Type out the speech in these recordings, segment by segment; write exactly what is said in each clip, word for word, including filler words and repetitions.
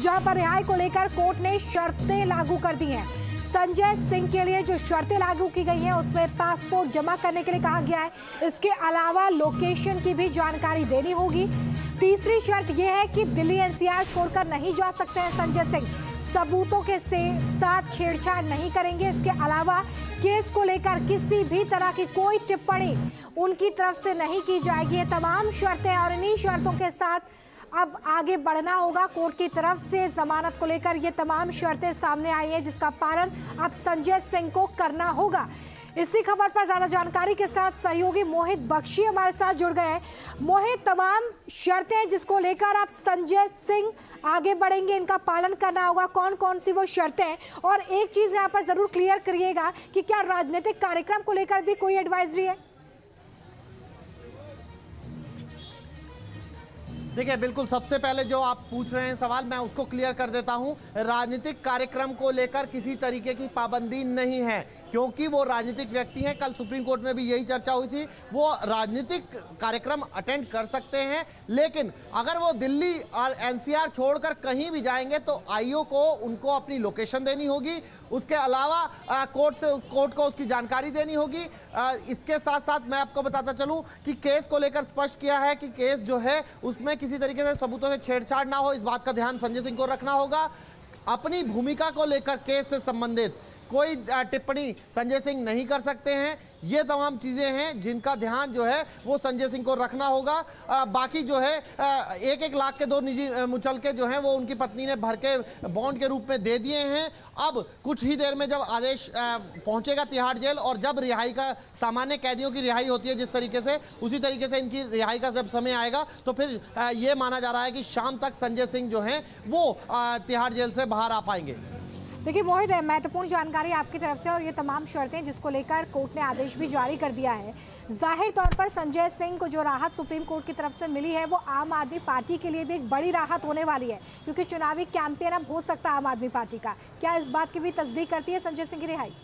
जहां पर रिहाई को लेकर कोर्ट ने शर्तें लागू कर दी हैं। संजय सिंह के लिए जो शर्तें लागू की गई हैं उसमें पासपोर्ट जमा करने के लिए कहा गया है। इसके अलावा लोकेशन की भी जानकारी देनी होगी। तीसरी शर्त यह है कि दिल्ली एनसीआर छोड़कर नहीं जा सकते हैं संजय सिंह, सबूतों के से साथ छेड़छाड़ नहीं करेंगे। इसके अलावा केस को लेकर किसी भी तरह की कोई टिप्पणी उनकी तरफ से नहीं की जाएगी। ये तमाम शर्तें और इन्हीं शर्तों के साथ अब आगे बढ़ना होगा। कोर्ट की तरफ से जमानत को लेकर ये तमाम शर्तें सामने आई हैं जिसका पालन अब संजय सिंह को करना होगा। इसी खबर पर ज्यादा जानकारी के साथ सहयोगी मोहित बख्शी हमारे साथ जुड़ गए हैं। मोहित, तमाम शर्तें जिसको लेकर आप संजय सिंह आगे बढ़ेंगे, इनका पालन करना होगा, कौन कौन सी वो शर्तें हैं? और एक चीज यहाँ पर जरूर क्लियर करिएगा कि क्या राजनीतिक कार्यक्रम को लेकर भी कोई एडवाइजरी है? देखिए, बिल्कुल सबसे पहले जो आप पूछ रहे हैं सवाल, मैं उसको क्लियर कर देता हूं। राजनीतिक कार्यक्रम को लेकर किसी तरीके की पाबंदी नहीं है, क्योंकि वो राजनीतिक व्यक्ति हैं। कल सुप्रीम कोर्ट में भी यही चर्चा हुई थी। वो राजनीतिक कार्यक्रम अटेंड कर सकते हैं, लेकिन अगर वो दिल्ली और एनसीआर छोड़कर कहीं भी जाएंगे तो आईओ को उनको अपनी लोकेशन देनी होगी। उसके अलावा आ, कोर्ट से कोर्ट को उसकी जानकारी देनी होगी। आ, इसके साथ साथ मैं आपको बताता चलूं कि केस को लेकर स्पष्ट किया है कि केस जो है उसमें किसी तरीके से सबूतों से छेड़छाड़ ना हो, इस बात का ध्यान संजय सिंह को रखना होगा। अपनी भूमिका को लेकर केस से संबंधित कोई टिप्पणी संजय सिंह नहीं कर सकते हैं। ये तमाम चीजें हैं जिनका ध्यान जो है वो संजय सिंह को रखना होगा। आ, बाकी जो है आ, एक एक लाख के दो निजी मुचलके जो हैं वो उनकी पत्नी ने भर के बॉन्ड के रूप में दे दिए हैं। अब कुछ ही देर में जब आदेश आ, पहुंचेगा तिहाड़ जेल और जब रिहाई का सामान्य कैदियों की रिहाई होती है जिस तरीके से, उसी तरीके से इनकी रिहाई का जब समय आएगा तो फिर आ, ये माना जा रहा है कि शाम तक संजय सिंह जो हैं वो आ, तिहाड़ जेल से बाहर आ पाएंगे। देखिए मोहित, महत्वपूर्ण जानकारी आपकी तरफ से, और ये तमाम शर्तें जिसको लेकर कोर्ट ने आदेश भी जारी कर दिया है। जाहिर तौर पर संजय सिंह को जो राहत सुप्रीम कोर्ट की तरफ से मिली है वो आम आदमी पार्टी के लिए भी एक बड़ी राहत होने वाली है, क्योंकि चुनावी कैंपेन अब हो सकता है आम आदमी पार्टी का। क्या इस बात की भी तस्दीक करती है संजय सिंह की रिहाई?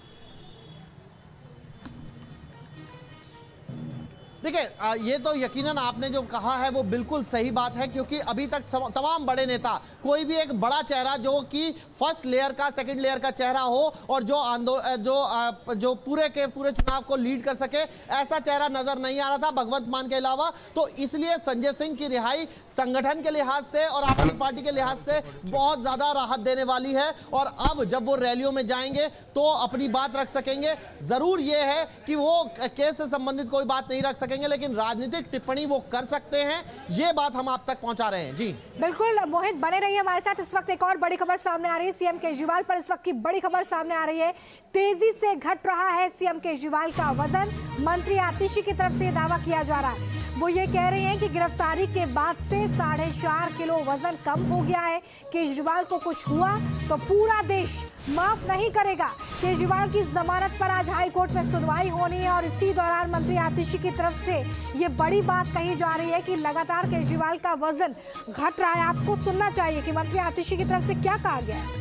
देखिए, ये तो यकीनन आपने जो कहा है वो बिल्कुल सही बात है, क्योंकि अभी तक तमाम बड़े नेता, कोई भी एक बड़ा चेहरा जो कि फर्स्ट लेयर का, सेकंड लेयर का चेहरा हो और जो आंदोलन जो जो पूरे के पूरे चुनाव को लीड कर सके, ऐसा चेहरा नजर नहीं आ रहा था भगवंत मान के अलावा। तो इसलिए संजय सिंह की रिहाई संगठन के लिहाज से और अपनी पार्टी के लिहाज से बहुत ज्यादा राहत देने वाली है। और अब जब वो रैलियों में जाएंगे तो अपनी बात रख सकेंगे। जरूर ये है कि वो केस से संबंधित कोई बात नहीं रख सकेंगे, लेकिन राजनीतिक टिप्पणी वो कर सकते हैं। ये बात हम आप तक पहुंचा रहे हैं। जी बिल्कुल मोहित, बने रहिए हमारे साथ। इस वक्त एक और बड़ी खबर सामने आ रही है। सीएम केजरीवाल पर इस वक्त की बड़ी खबर सामने आ रही है। तेजी से घट रहा है सीएम केजरीवाल का वजन। मंत्री आतिशी की तरफ से दावा किया जा रहा है, वो ये कह रहे हैं कि गिरफ्तारी के बाद से साढ़े चार किलो वजन कम हो गया है। केजरीवाल को कुछ हुआ तो पूरा देश माफ नहीं करेगा। केजरीवाल की जमानत पर आज हाई कोर्ट में सुनवाई होनी है और इसी दौरान मंत्री आतिशी की तरफ से ये बड़ी बात कही जा रही है कि लगातार केजरीवाल का वजन घट रहा है। आपको सुनना चाहिए कि मंत्री आतिशी की तरफ से क्या कहा गया है।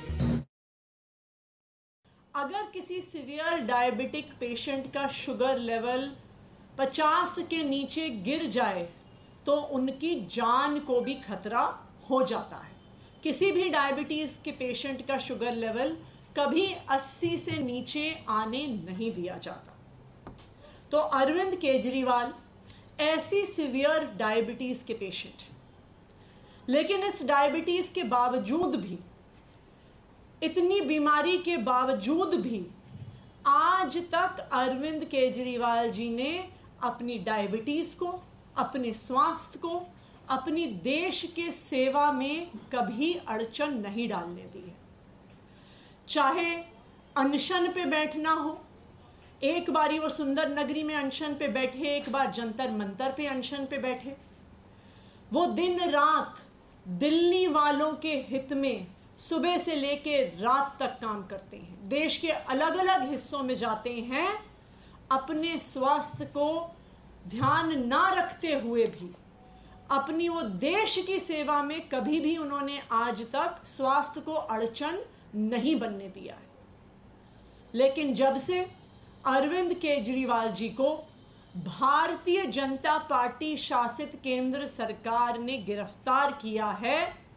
अगर किसी सीवियर डायबिटिक पेशेंट का शुगर लेवल पचास के नीचे गिर जाए तो उनकी जान को भी खतरा हो जाता है। किसी भी डायबिटीज के पेशेंट का शुगर लेवल कभी अस्सी से नीचे आने नहीं दिया जाता। तो अरविंद केजरीवाल ऐसी सीवियर डायबिटीज के पेशेंट हैं, लेकिन इस डायबिटीज के बावजूद भी, इतनी बीमारी के बावजूद भी आज तक अरविंद केजरीवाल जी ने अपनी डायबिटीज को, अपने स्वास्थ्य को, अपनी देश के सेवा में कभी अड़चन नहीं डालने दी है। चाहे अनशन पे बैठना हो, एक बारी वो सुंदर नगरी में अनशन पे बैठे, एक बार जंतर मंतर पे अनशन पे बैठे, वो दिन रात दिल्ली वालों के हित में सुबह से लेके रात तक काम करते हैं। देश के अलग अलग हिस्सों में जाते हैं, अपने स्वास्थ्य को ध्यान ना रखते हुए भी अपनी वो देश की सेवा में कभी भी उन्होंने आज तक स्वास्थ्य को अड़चन नहीं बनने दिया है। लेकिन जब से अरविंद केजरीवाल जी को भारतीय जनता पार्टी शासित केंद्र सरकार ने गिरफ्तार किया है,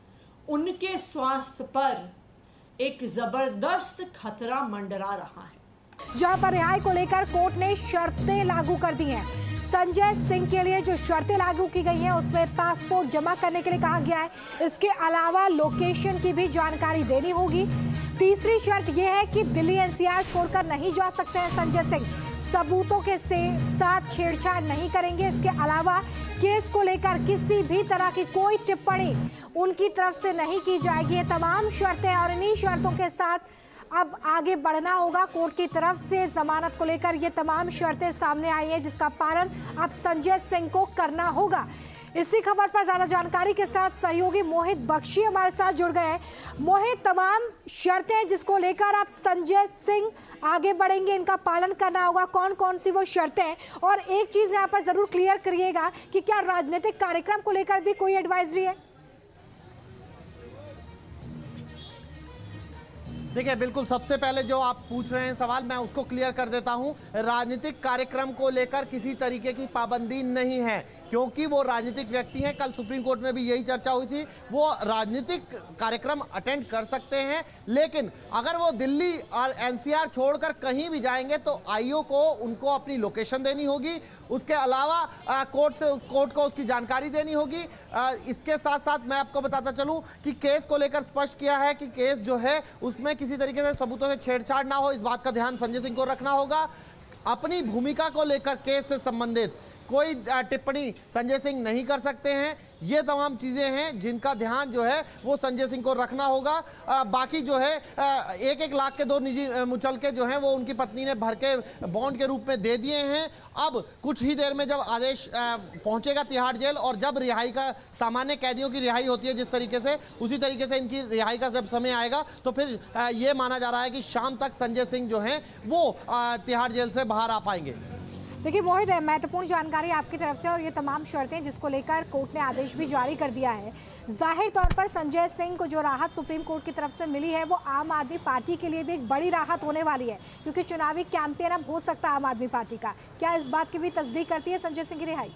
उनके स्वास्थ्य पर एक जबरदस्त खतरा मंडरा रहा है। जहां पर रिहाई को लेकर कोर्ट ने शर्तें लागू कर दी हैं। संजय सिंह के लिए जो शर्तें लागू की गई हैं उसमें पासपोर्ट जमा करने के लिए कहा गया है। इसके अलावा लोकेशन की भी जानकारी देनी होगी। तीसरी शर्त यह है कि दिल्ली एनसीआर छोड़कर नहीं जा सकते हैं संजय सिंह, सबूतों के से साथ छेड़छाड़ नहीं करेंगे। इसके अलावा केस को लेकर किसी भी तरह की कोई टिप्पणी उनकी तरफ से नहीं की जाएगी। ये तमाम शर्तें और इन्हीं शर्तों के साथ अब आगे बढ़ना होगा। कोर्ट की तरफ से जमानत को लेकर ये तमाम शर्तें सामने आई हैं जिसका पालन अब संजय सिंह को करना होगा। इसी खबर पर ज्यादा जानकारी के साथ सहयोगी मोहित बख्शी हमारे साथ जुड़ गए हैं। मोहित, तमाम शर्तें जिसको लेकर आप संजय सिंह आगे बढ़ेंगे, इनका पालन करना होगा, कौन कौन सी वो शर्तें हैं? और एक चीज यहाँ पर जरूर क्लियर करिएगा कि क्या राजनीतिक कार्यक्रम को लेकर भी कोई एडवाइजरी है? देखिए, बिल्कुल सबसे पहले जो आप पूछ रहे हैं सवाल, मैं उसको क्लियर कर देता हूं। राजनीतिक कार्यक्रम को लेकर किसी तरीके की पाबंदी नहीं है, क्योंकि वो राजनीतिक व्यक्ति हैं। कल सुप्रीम कोर्ट में भी यही चर्चा हुई थी। वो राजनीतिक कार्यक्रम अटेंड कर सकते हैं, लेकिन अगर वो दिल्ली और एनसीआर छोड़कर कहीं भी जाएंगे तो आईओ को उनको अपनी लोकेशन देनी होगी। उसके अलावा आ, कोर्ट से कोर्ट को उसकी जानकारी देनी होगी। आ, इसके साथ साथ मैं आपको बताता चलूं कि केस को लेकर स्पष्ट किया है कि केस जो है उसमें किसी तरीके से सबूतों से छेड़छाड़ ना हो, इस बात का ध्यान संजय सिंह को रखना होगा। अपनी भूमिका को लेकर केस से संबंधित कोई टिप्पणी संजय सिंह नहीं कर सकते हैं। ये तमाम चीजें हैं जिनका ध्यान जो है वो संजय सिंह को रखना होगा। आ, बाकी जो है आ, एक एक लाख के दो निजी मुचलके जो हैं वो उनकी पत्नी ने भर के बॉन्ड के रूप में दे दिए हैं। अब कुछ ही देर में जब आदेश पहुंचेगा तिहाड़ जेल और जब रिहाई का, सामान्य कैदियों की रिहाई होती है जिस तरीके से, उसी तरीके से इनकी रिहाई का जब समय आएगा तो फिर आ, ये माना जा रहा है कि शाम तक संजय सिंह जो हैं वो तिहाड़ जेल से बाहर आ पाएंगे। देखिए मोहित, महत्वपूर्ण जानकारी आपकी तरफ से, और ये तमाम शर्तें जिसको लेकर कोर्ट ने आदेश भी जारी कर दिया है। जाहिर तौर पर संजय सिंह को जो राहत सुप्रीम कोर्ट की तरफ से मिली है वो आम आदमी पार्टी के लिए भी एक बड़ी राहत होने वाली है, क्योंकि चुनावी कैंपेन अब हो सकता है आम आदमी पार्टी का। क्या इस बात की भी तस्दीक करती है संजय सिंह की रिहाई?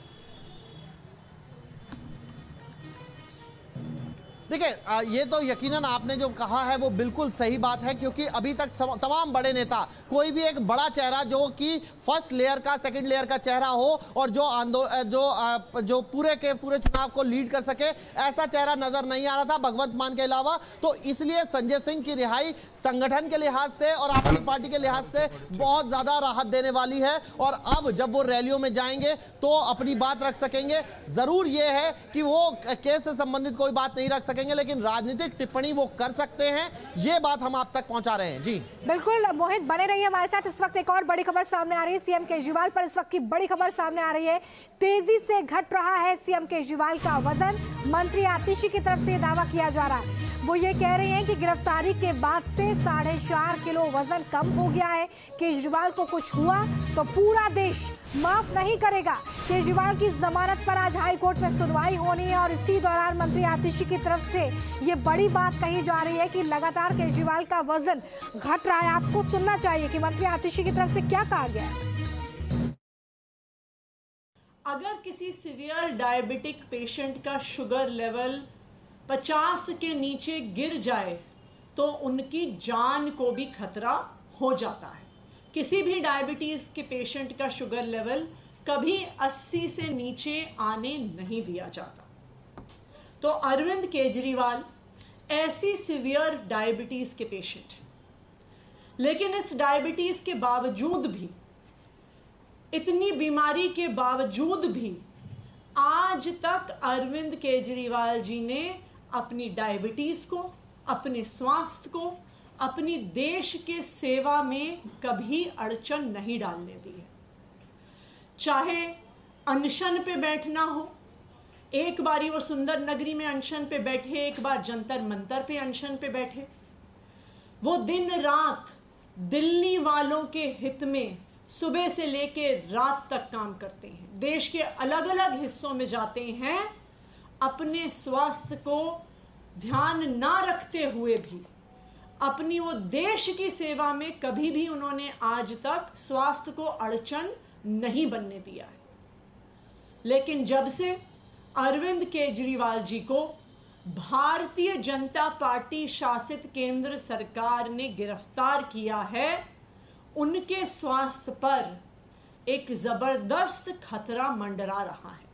देखिए, ये तो यकीनन आपने जो कहा है वो बिल्कुल सही बात है, क्योंकि अभी तक तमाम बड़े नेता, कोई भी एक बड़ा चेहरा जो कि फर्स्ट लेयर का, सेकंड लेयर का चेहरा हो और जो आंदोलन जो जो पूरे के पूरे चुनाव को लीड कर सके, ऐसा चेहरा नजर नहीं आ रहा था भगवंत मान के अलावा। तो इसलिए संजय सिंह की रिहाई संगठन के लिहाज से और आम आदमी पार्टी के लिहाज से बहुत ज्यादा राहत देने वाली है। और अब जब वो रैलियों में जाएंगे तो अपनी बात रख सकेंगे। जरूर ये है कि वो केस से संबंधित कोई बात नहीं रख सकेंगे, लेकिन राजनीतिक टिप्पणी वो कर सकते हैं। ये बात हम आप तक पहुंचा रहे हैं। जी बिल्कुल मोहित, बने रहिए हमारे साथ। इस वक्त एक और बड़ी खबर सामने आ रही है। सीएम केजरीवाल पर इस वक्त की बड़ी खबर सामने आ रही है। तेजी से घट रहा है सीएम केजरीवाल का वजन। मंत्री आतिशी की तरफ से दावा किया जा रहा है, वो ये कह रहे हैं कि गिरफ्तारी के बाद से साढ़े चार किलो वजन कम हो गया है। केजरीवाल को कुछ हुआ तो पूरा देश माफ नहीं करेगा। केजरीवाल की जमानत पर आज हाई कोर्ट में सुनवाई होनी है और इसी दौरान मंत्री आतिशी की तरफ से ये बड़ी बात कही जा रही है कि लगातार केजरीवाल का वजन घट रहा है। आपको सुनना चाहिए कि मंत्री आतिशी की तरफ से क्या कहा गया है। अगर किसी सीवियर डायबिटिक पेशेंट का शुगर लेवल पचास के नीचे गिर जाए तो उनकी जान को भी खतरा हो जाता है। किसी भी डायबिटीज के पेशेंट का शुगर लेवल कभी अस्सी से नीचे आने नहीं दिया जाता। तो अरविंद केजरीवाल ऐसी सीवियर डायबिटीज के पेशेंट हैं, लेकिन इस डायबिटीज के बावजूद भी, इतनी बीमारी के बावजूद भी आज तक अरविंद केजरीवाल जी ने अपनी डायबिटीज को, अपने स्वास्थ्य को, अपनी देश के सेवा में कभी अड़चन नहीं डालने दी है। चाहे अनशन पे बैठना हो, एक बारी वो सुंदर नगरी में अनशन पे बैठे, एक बार जंतर मंतर पे अनशन पे बैठे। वो दिन रात दिल्ली वालों के हित में सुबह से लेके रात तक काम करते हैं। देश के अलग अलग हिस्सों में जाते हैं। अपने स्वास्थ्य को ध्यान ना रखते हुए भी अपनी वो देश की सेवा में कभी भी उन्होंने आज तक स्वास्थ्य को अड़चन नहीं बनने दिया है। लेकिन जब से अरविंद केजरीवाल जी को भारतीय जनता पार्टी शासित केंद्र सरकार ने गिरफ्तार किया है, उनके स्वास्थ्य पर एक जबरदस्त खतरा मंडरा रहा है।